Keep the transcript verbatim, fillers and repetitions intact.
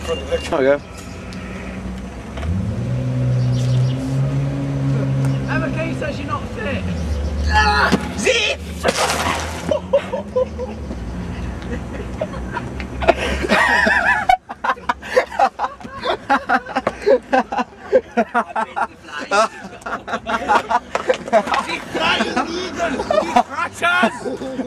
front of it. There we go. Emma Key says you're not fit. Ah! Zip! Die flying eagle! Die crackers!